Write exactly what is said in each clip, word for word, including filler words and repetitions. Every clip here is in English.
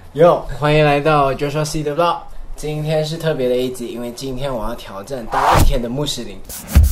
哟，欢迎来到 Joshua C 的 vlog。今天是特别的一集，因为今天我要挑战当一天的穆斯林。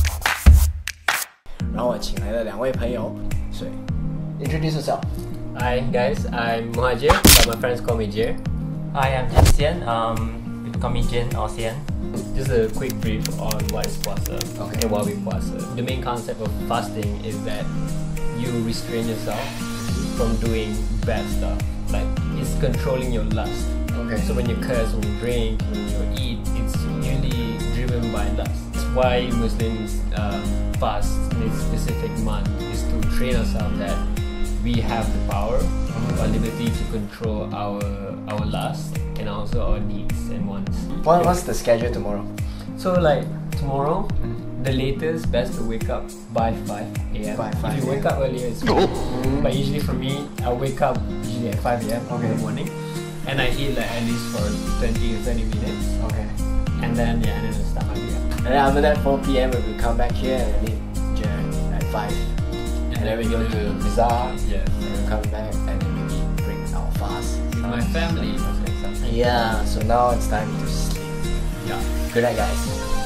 然后我请来了两位朋友，所以 introduce yourself. Hi guys, I'm Muhajir, but my friends call me Jir. Hi, I'm Jian. Um, people call me Jin or Sian. Just a quick brief on what is puasa Okay. and why we puasa. The main concept of fasting is that you restrain yourself from doing bad stuff. Like it's controlling your lust. Okay. So when you curse, when you drink, when you eat, it's usually driven by lust. That's why Muslims um, fast in a specific month is to train ourselves that we have the power, our liberty to control our our lust and also our needs and wants. What, what's the schedule tomorrow? So like tomorrow, the latest best to wake up by five A M By five If you wake a m up earlier, it's good. Mm. But usually for me, I wake up usually at five A M Okay. in the morning, and I eat like at least for twenty to thirty minutes, Okay. and then yeah, and then I start my day. And then after that, four P M we will come back here and meet Jared at five. And then we go to Bazaar. Yes. And we come back and then we break our fast. With my family. Yeah, so now it's time to sleep. Yeah. Good night, guys.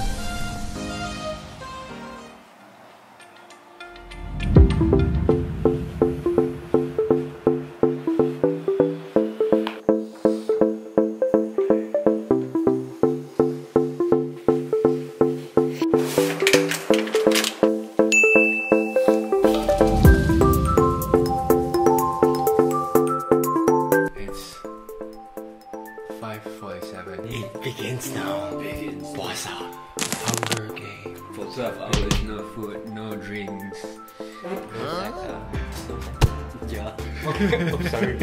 five forty-seven. It begins now. Begins. What's up? Hunger game. For twelve hours, no food, no drinks. Yeah. Oh, sorry.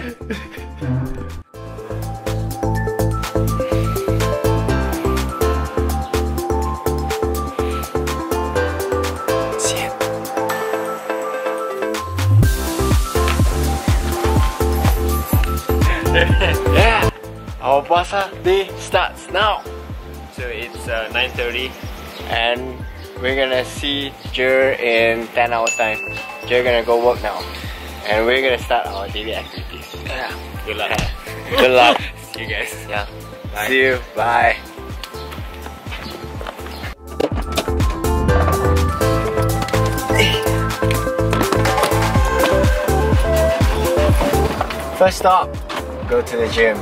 Yeah! Our puasa day starts now. So it's uh, nine thirty. And we're gonna see Jer in ten hours time. Jer gonna go work now. And we're gonna start our daily activities. Yeah. Good luck. Good luck. See you guys. Yeah. Bye. See you. Bye. First stop, go to the gym.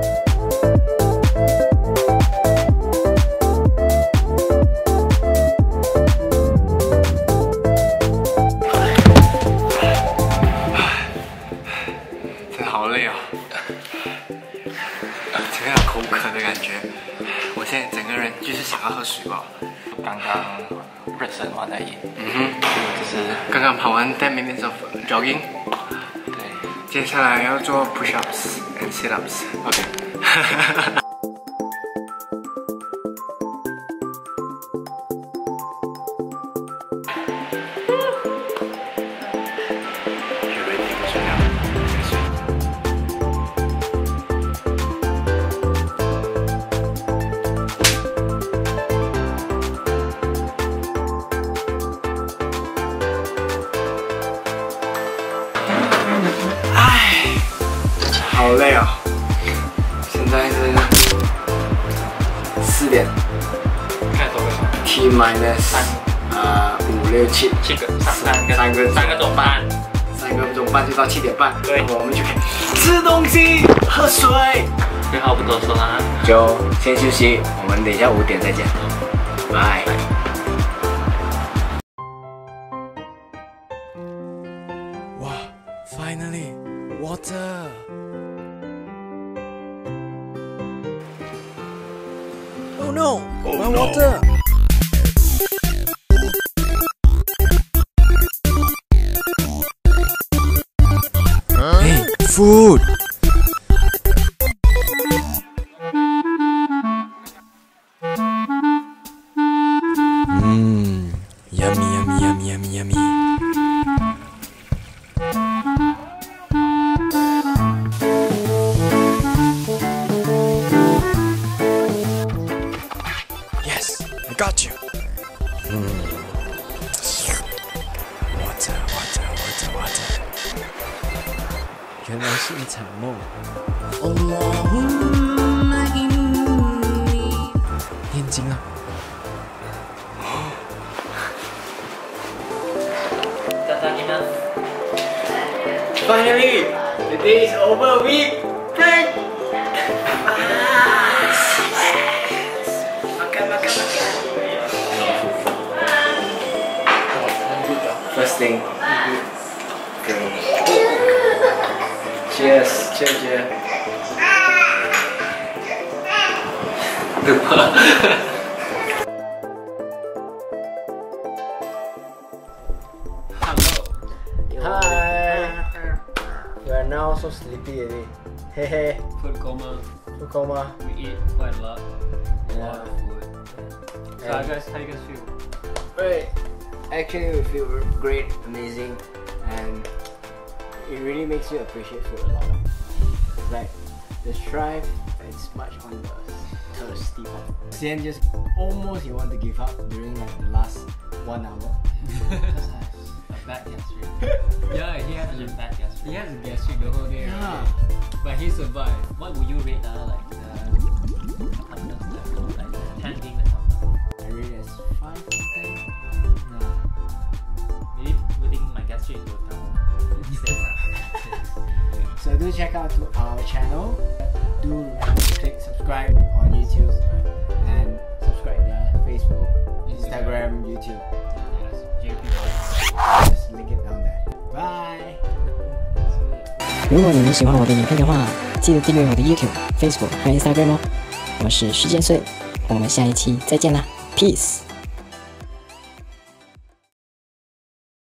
真的好累哦，这个口渴的感觉。我现在整个人就是想要喝水吧。 刚刚热身完而已。 嗯哼， 就是刚刚跑完ten minutes of jogging。 对， 接下来要做 push-ups and sit-ups。OK。好累啊！现在是四点看多个小时， ，T minus 呃五六七七个，三三个， 三个三个钟半。 三个钟半就到七点半， 对然后我们就可以吃东西、喝水。 废话不多说啦， 就先休息，我们等一下五点再见，拜。哇 ，finally water。Oh no! My water! Hey, food! Mmm, yummy, yummy, yummy, yummy, yummy. Yes, 是一场梦。念经啊！ Finally, the day is over. We break. Makan, makan, makan. First thing. Okay. Cheers, cheers, cheers. Hi. We are now so sleepy already. Hey hey. Food coma. Food coma. We eat quite a lot. A Yeah. lot of food. So how you guys, how you guys feel? Right. Actually, we feel great, amazing, and it really makes you appreciate food a lot. It's like the strive is much on the thirsty part. Sian just almost he want to give up during like the last one hour. A bad gastric. Yeah, he has Such a a, bad gastric. he has a gastric the whole day. Yeah. Right? But he survived. What would you rate uh, like the toughness level? Like ten being the toughest? I rate it as five out of ten. No. Maybe putting my gastric to account. Six, uh, So do check out to our channel. Do like, click subscribe on YouTube and subscribe their Facebook, Instagram, YouTube. Yes, J P. Just link it down there. Bye. 如果你们喜欢我的影片的话，记得订阅我的 YouTube、Facebook 和 Instagram 哦。我是徐建穗，我们下一期再见啦 ，Peace。